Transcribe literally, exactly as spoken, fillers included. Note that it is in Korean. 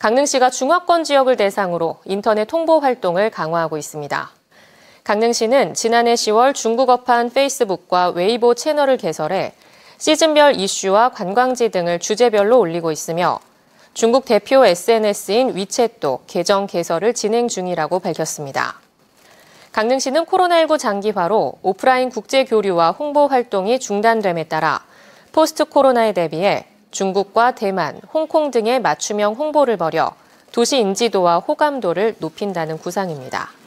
강릉시가 중화권 지역을 대상으로 인터넷 홍보 활동을 강화하고 있습니다. 강릉시는 지난해 시월 중국어판 페이스북과 웨이보 채널을 개설해 시즌별 이슈와 관광지 등을 주제별로 올리고 있으며 중국 대표 에스엔에스인 위챗도 계정 개설을 진행 중이라고 밝혔습니다. 강릉시는 코로나십구 장기화로 오프라인 국제 교류와 홍보 활동이 중단됨에 따라 포스트 코로나에 대비해 중국과 대만, 홍콩 등의 맞춤형 홍보를 벌여 도시 인지도와 호감도를 높인다는 구상입니다.